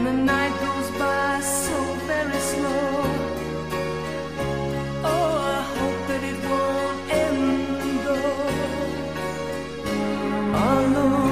and the night goes by so very slow. Oh, I hope that it won't end though, alone.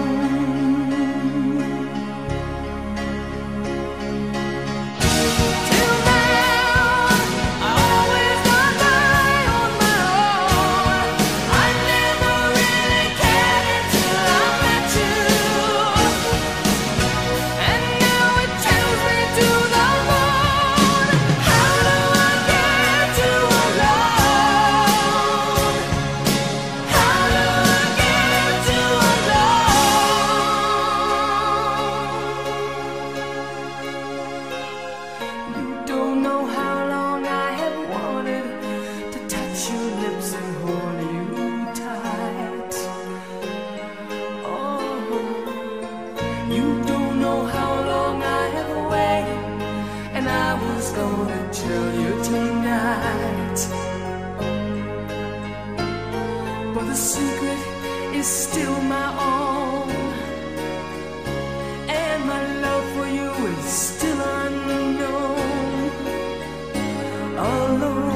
You don't know how long I have waited, and I was gonna tell you tonight. But the secret is still my own, and my love for you is still unknown, alone.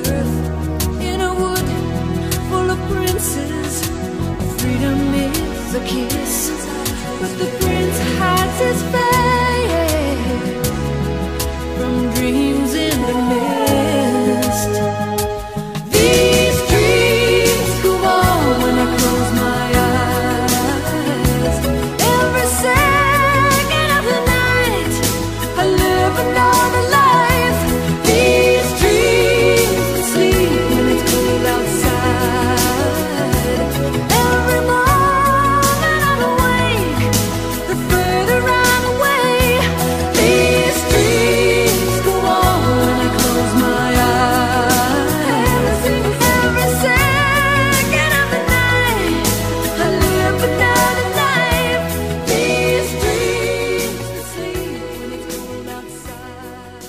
birth in a wood full of princes. Freedom is a kiss, but the prince hides his face from dreams in the mist. These dreams go on when I close my eyes. Every second of the night I live another life. These dreams sleep when it's cold outside. Every moment I'm awake, the further I'm away. These dreams go on when I close my eyes. Every second of the night I live another life. These dreams sleep when it's cold outside.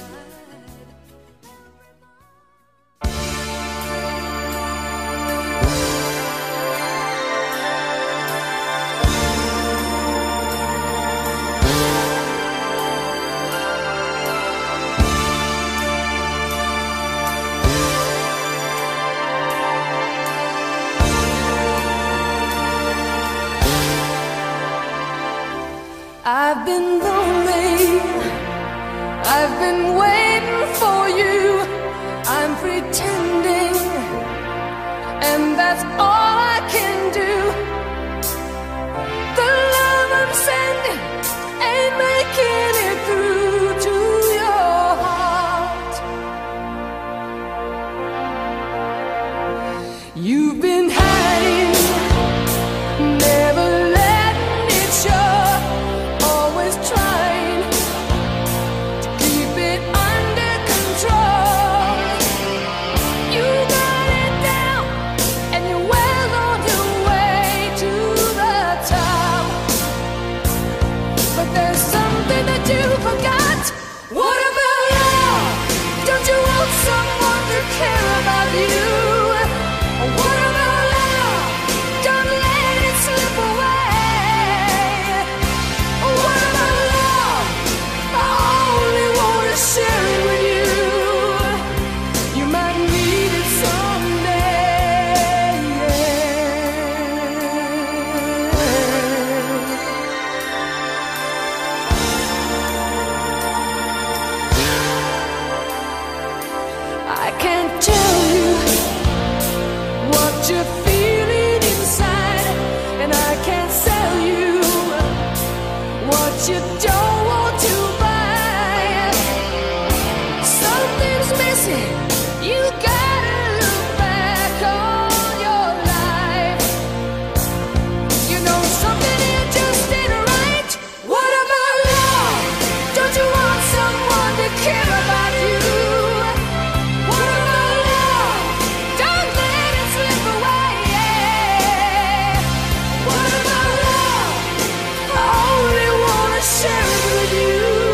I've been lonely, I've been waiting for you. I'm pretending, and that's all I can do. The love I'm sending ain't making it through to your heart. You've been hiding, never letting it show. Always trying to keep it under control. You got it down, and you're well on your way to the top. But there's something that you forgot. What about love? Don't you want someone to care about you? What about love? Don't let it slip away. What about love? I only want to share it with you. You might need it someday. I can't tell you what you're feeling inside, and I can't sell you what you don't want to buy. Something's missing. You gotta look back on your life. You know something here just ain't right. What about love? Don't you want someone to care about you? What about love? Don't let it slip away. What about love? I only wanna share it with you.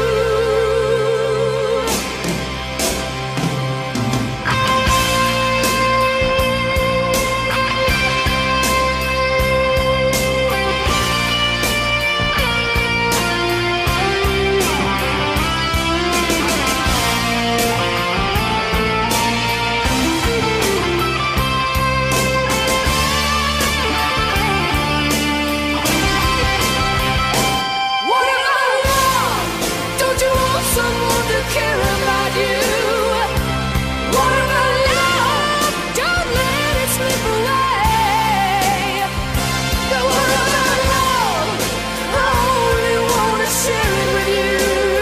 What about love? Don't you want someone to care about you? What about love? Don't let it slip away. What about love? I only want to share it with you.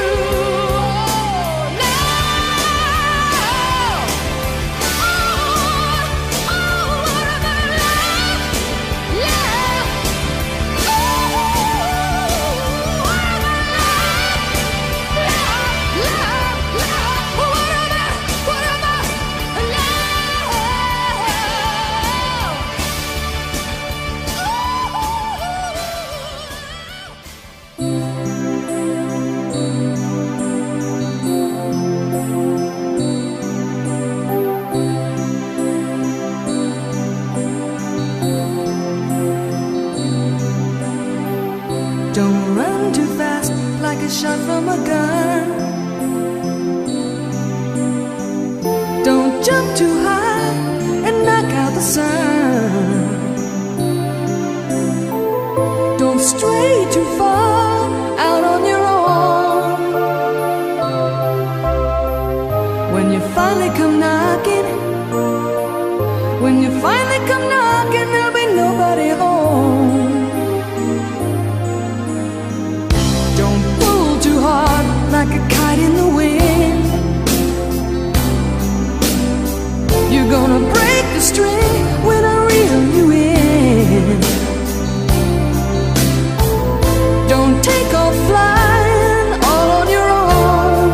What about love? Love. Don't run too fast like a shot from a gun. Don't jump too high. the string when I reel you in. Don't take off flying all on your own.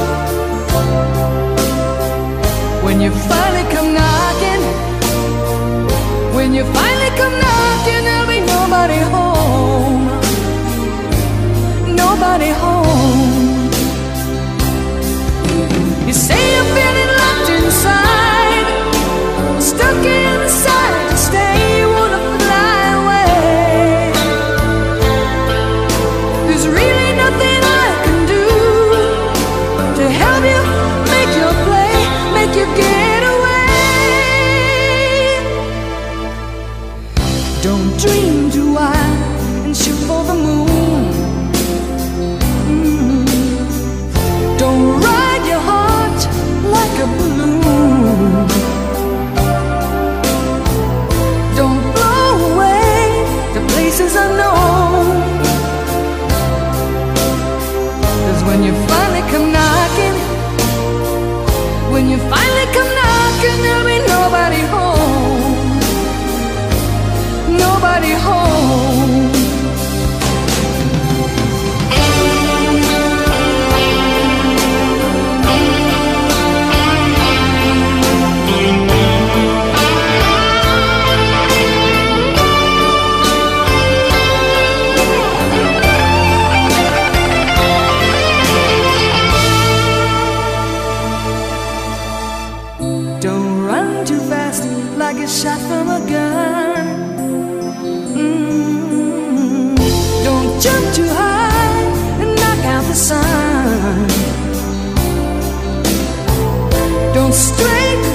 When you finally come knocking, when you finally come knocking, there'll be nobody home. Nobody home. You say you're feeling locked inside, stuck inside to stay, you wanna fly away. There's really nothing I can do to help you make your play, make you get away. Don't dream too wide and shoot for the moon. Don't ride your heart like a balloon. Don't blow away the places unknown. 'Cause when you finally come knocking, when you finally come knocking, there'll be nobody home. Nobody home. Don't run too fast like a shot from a gun. Don't jump too high and knock out the sun. Don't stray